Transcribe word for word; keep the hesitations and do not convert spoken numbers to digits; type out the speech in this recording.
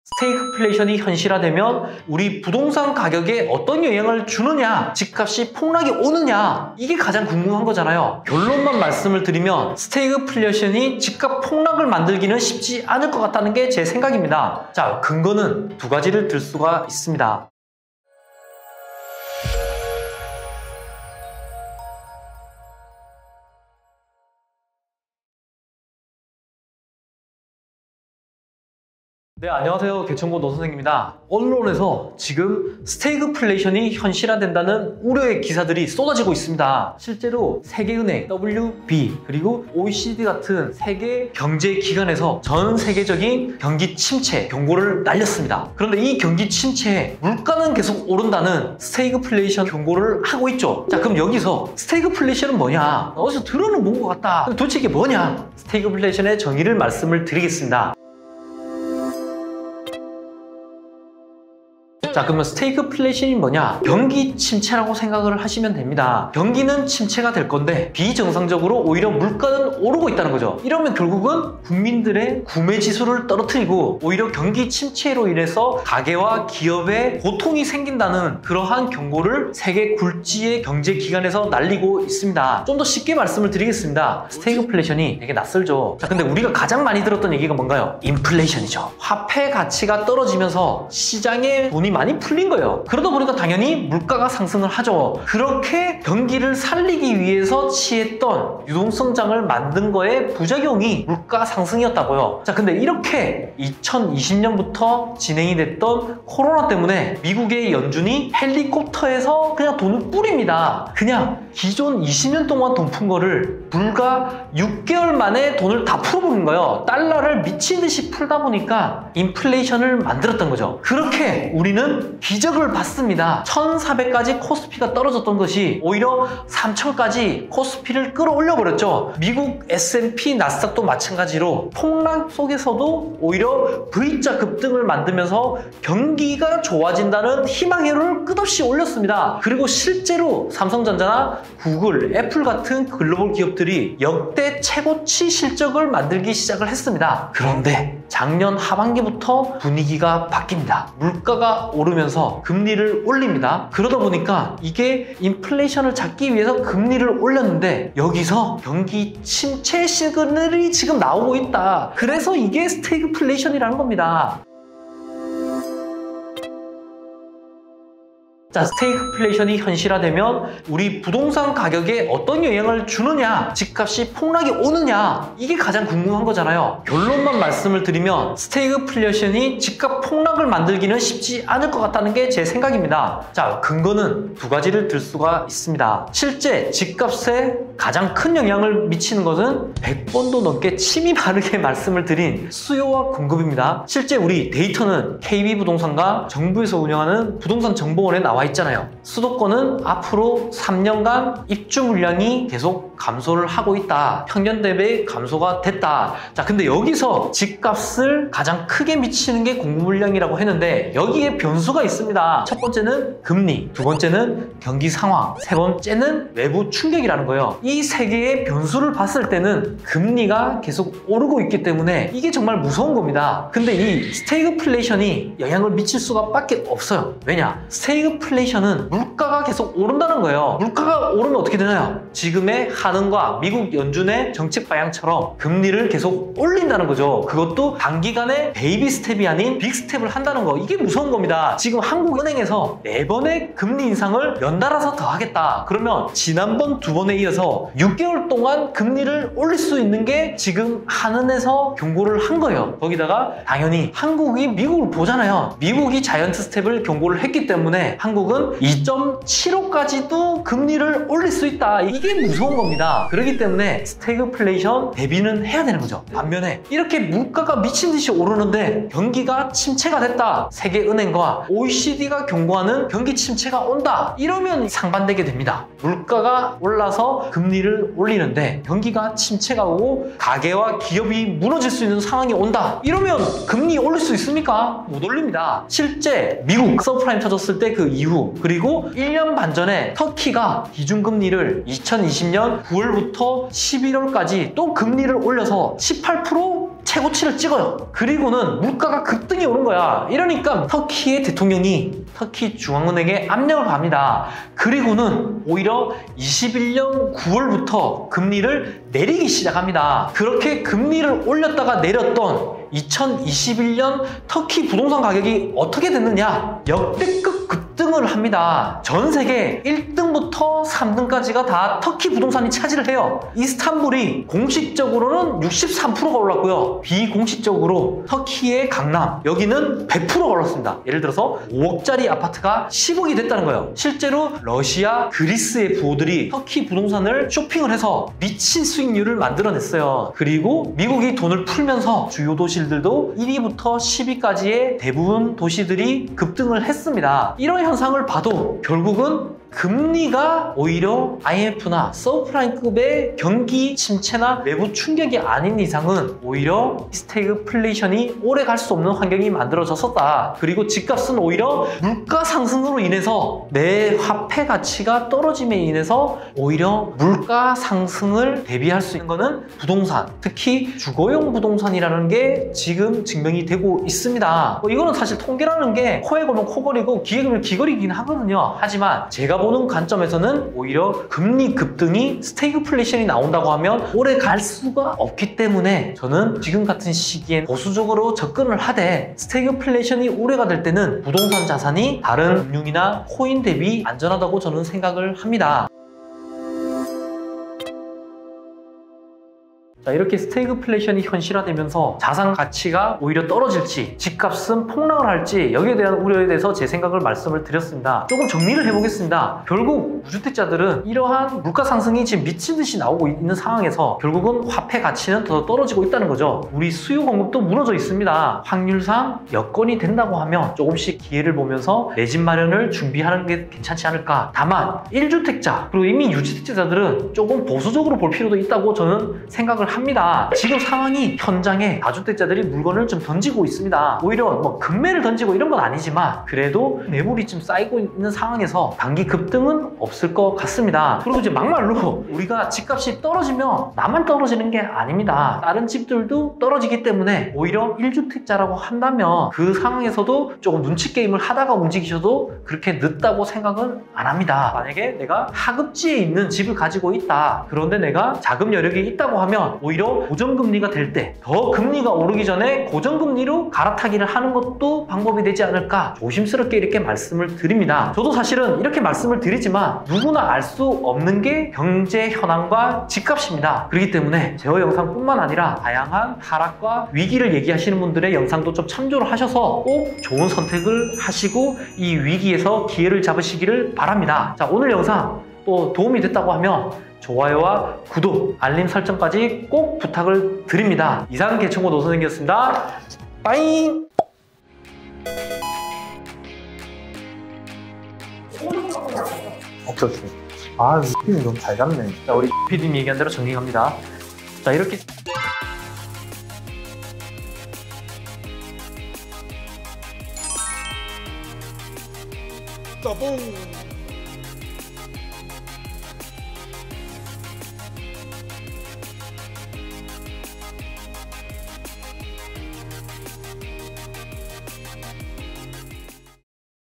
스태그플레이션이 현실화되면 우리 부동산 가격에 어떤 영향을 주느냐, 집값이 폭락이 오느냐, 이게 가장 궁금한 거잖아요. 결론만 말씀을 드리면 스태그플레이션이 집값 폭락을 만들기는 쉽지 않을 것 같다는 게 제 생각입니다. 자, 근거는 두 가지를 들 수가 있습니다. 네, 안녕하세요. 개천고 노선생입니다. 언론에서 지금 스태그플레이션이 현실화된다는 우려의 기사들이 쏟아지고 있습니다. 실제로 세계은행, 더블유 비, 그리고 오이시디 같은 세계 경제기관에서 전 세계적인 경기 침체 경고를 날렸습니다. 그런데 이 경기 침체에 물가는 계속 오른다는 스태그플레이션 경고를 하고 있죠. 자, 그럼 여기서 스태그플레이션은 뭐냐? 어디서 들어는 본 것 같다. 도대체 이게 뭐냐? 스태그플레이션의 정의를 말씀을 드리겠습니다. 자, 그러면 스태그플레이션이 뭐냐? 경기 침체라고 생각을 하시면 됩니다. 경기는 침체가 될 건데 비정상적으로 오히려 물가는 오르고 있다는 거죠. 이러면 결국은 국민들의 구매 지수를 떨어뜨리고 오히려 경기 침체로 인해서 가게와 기업에 고통이 생긴다는 그러한 경고를 세계 굴지의 경제기관에서 날리고 있습니다. 좀 더 쉽게 말씀을 드리겠습니다. 스태그플레이션이 되게 낯설죠. 자, 근데 우리가 가장 많이 들었던 얘기가 뭔가요? 인플레이션이죠. 화폐 가치가 떨어지면서 시장에 돈이 많이 풀린 거예요. 그러다 보니까 당연히 물가가 상승을 하죠. 그렇게 경기를 살리기 위해서 취했던 유동성장을 만든 거에 부작용이 물가 상승이었다고요. 자, 근데 이렇게 이천이십 년부터 진행이 됐던 코로나 때문에 미국의 연준이 헬리콥터에서 그냥 돈을 뿌립니다. 그냥 기존 이십 년 동안 돈 푼 거를 불과 육 개월 만에 돈을 다 풀어버린 거예요. 달러를 미친 듯이 풀다 보니까 인플레이션을 만들었던 거죠. 그렇게 우리는 기적을 봤습니다. 천사백까지 코스피가 떨어졌던 것이 오히려 삼천까지 코스피를 끌어올려 버렸죠. 미국 에스 앤 피 나스닥도 마찬가지로 폭락 속에서도 오히려 브이자 급등을 만들면서 경기가 좋아진다는 희망회로를 끝없이 올렸습니다. 그리고 실제로 삼성전자나 구글, 애플 같은 글로벌 기업들이 역대 최고치 실적을 만들기 시작을 했습니다. 그런데 작년 하반기부터 분위기가 바뀝니다. 물가가 오르면서 금리를 올립니다. 그러다 보니까 이게 인플레이션을 잡기 위해서 금리를 올렸는데 여기서 경기 침체 시그널이 지금 나오고 있다. 그래서 이게 스태그플레이션이라는 겁니다. 자, 스태그플레이션이 현실화되면 우리 부동산 가격에 어떤 영향을 주느냐, 집값이 폭락이 오느냐, 이게 가장 궁금한 거잖아요. 결론만 말씀을 드리면 스태그플레이션이 집값 폭락을 만들기는 쉽지 않을 것 같다는 게 제 생각입니다. 자, 근거는 두 가지를 들 수가 있습니다. 실제 집값에 가장 큰 영향을 미치는 것은 백 번도 넘게 침이 바르게 말씀을 드린 수요와 공급입니다. 실제 우리 데이터는 케이비부동산과 정부에서 운영하는 부동산 정보원에 나와 있잖아요. 수도권은 앞으로 삼 년간 입주 물량이 계속 감소를 하고 있다. 평년 대비 감소가 됐다. 자, 근데 여기서 집값을 가장 크게 미치는 게 공급 물량이라고 했는데 여기에 변수가 있습니다. 첫 번째는 금리, 두 번째는 경기 상황, 세 번째는 외부 충격이라는 거예요. 이 세 개의 변수를 봤을 때는 금리가 계속 오르고 있기 때문에 이게 정말 무서운 겁니다. 근데 이 스태그플레이션이 영향을 미칠 수가 밖에 없어요. 왜냐? 스태그플레이션은 물가가 계속 오른다는 거예요. 물가가 오르면 어떻게 되나요? 지금의 한은과 미국 연준의 정책 방향처럼 금리를 계속 올린다는 거죠. 그것도 단기간에 베이비 스텝이 아닌 빅 스텝을 한다는 거. 이게 무서운 겁니다. 지금 한국은행에서 네 번의 금리 인상을 연달아서 더 하겠다. 그러면 지난번 두 번에 이어서 육 개월 동안 금리를 올릴 수 있는 게 지금 한은에서 경고를 한 거예요. 거기다가 당연히 한국이 미국을 보잖아요. 미국이 자이언트 스텝을 경고를 했기 때문에 한국은 이 점 칠오까지도 금리를 올릴 수 있다. 이게 무서운 겁니다. 그렇기 때문에 스태그플레이션 대비는 해야 되는 거죠. 반면에 이렇게 물가가 미친 듯이 오르는데 경기가 침체가 됐다. 세계은행과 오이시디가 경고하는 경기 침체가 온다. 이러면 상반되게 됩니다. 물가가 올라서 금리를 올리는데 경기가 침체가 오고 가게와 기업이 무너질 수 있는 상황이 온다. 이러면 금리 올릴 수 있습니까? 못 올립니다. 실제 미국 서프라임 터졌을 때 그 이후 그리고 일 년 반 전에 터키가 기준금리를 이천이십 년 구월부터 십일월까지 또 금리를 올려서 십팔 퍼센트 최고치를 찍어요. 그리고는 물가가 급등이 오는 거야. 이러니까 터키의 대통령이 터키 중앙은행에 압력을 갑니다. 그리고는 오히려 이십일 년 구월부터 금리를 내리기 시작합니다. 그렇게 금리를 올렸다가 내렸던 이천이십일 년 터키 부동산 가격이 어떻게 됐느냐? 역대급 급등을 합니다. 전 세계 일 등부터 삼 등까지가 다 터키 부동산이 차지를 해요. 이스탄불이 공식적으로는 육십삼 퍼센트가 올랐고요. 비공식적으로 터키의 강남, 여기는 백 퍼센트가 올랐습니다. 예를 들어서 오억짜리 아파트가 십억이 됐다는 거예요. 실제로 러시아, 그리스의 부호들이 터키 부동산을 쇼핑을 해서 미친 수익률을 만들어냈어요. 그리고 미국이 돈을 풀면서 주요 도시들도 일 위부터 십 위까지의 대부분 도시들이 급등을 했습니다. 이런 현상을 봐도 결국은 금리가 오히려 아이엠에프나 서브프라임급의 경기 침체나 외부 충격이 아닌 이상은 오히려 스태그플레이션이 오래 갈 수 없는 환경이 만들어졌었다. 그리고 집값은 오히려 물가 상승으로 인해서 내 화폐 가치가 떨어짐에 인해서 오히려 물가 상승을 대비할 수 있는 거는 부동산, 특히 주거용 부동산이라는 게 지금 증명이 되고 있습니다. 뭐 이거는 사실 통계라는 게 코에 걸면 코걸이고 귀에 걸면 귀걸이긴 하거든요. 하지만 제가 보는 관점에서는 오히려 금리 급등이 스태그플레이션이 나온다고 하면 오래 갈 수가 없기 때문에 저는 지금 같은 시기엔 보수적으로 접근을 하되 스태그플레이션이 오래가 될 때는 부동산 자산이 다른 금융이나 코인 대비 안전하다고 저는 생각을 합니다. 자, 이렇게 스태그플레이션이 현실화되면서 자산 가치가 오히려 떨어질지 집값은 폭락을 할지 여기에 대한 우려에 대해서 제 생각을 말씀을 드렸습니다. 조금 정리를 해보겠습니다. 결국 무주택자들은 이러한 물가 상승이 지금 미친 듯이 나오고 있는 상황에서 결국은 화폐 가치는 더 떨어지고 있다는 거죠. 우리 수요 공급도 무너져 있습니다. 확률상 여건이 된다고 하면 조금씩 기회를 보면서 내 집 마련을 준비하는 게 괜찮지 않을까. 다만 일 주택자 그리고 이미 유주택자들은 조금 보수적으로 볼 필요도 있다고 저는 생각을 합니다. 지금 상황이 현장에 다주택자들이 물건을 좀 던지고 있습니다. 오히려 뭐 금매를 던지고 이런 건 아니지만 그래도 매물이 좀 쌓이고 있는 상황에서 단기 급등은 없을 것 같습니다. 그리고 이제 막말로 우리가 집값이 떨어지면 나만 떨어지는 게 아닙니다. 다른 집들도 떨어지기 때문에 오히려 일 주택자라고 한다면 그 상황에서도 조금 눈치 게임을 하다가 움직이셔도 그렇게 늦다고 생각은 안 합니다. 만약에 내가 하급지에 있는 집을 가지고 있다. 그런데 내가 자금 여력이 있다고 하면 오히려 고정금리가 될 때 더 금리가 오르기 전에 고정금리로 갈아타기를 하는 것도 방법이 되지 않을까 조심스럽게 이렇게 말씀을 드립니다. 저도 사실은 이렇게 말씀을 드리지만 누구나 알 수 없는 게 경제 현황과 집값입니다. 그렇기 때문에 제어 영상뿐만 아니라 다양한 하락과 위기를 얘기하시는 분들의 영상도 좀 참조를 하셔서 꼭 좋은 선택을 하시고 이 위기에서 기회를 잡으시기를 바랍니다. 자, 오늘 영상 또 도움이 됐다고 하면 좋아요와 구독, 알림 설정까지 꼭 부탁을 드립니다. 이상 개청고 노선생이었습니다. 빠잉! 오케이, 오케이. 아, 피디님 너무 잘 잡네. 자, 우리 피디님 얘기한 대로 정리합니다. 자, 이렇게. 따봉!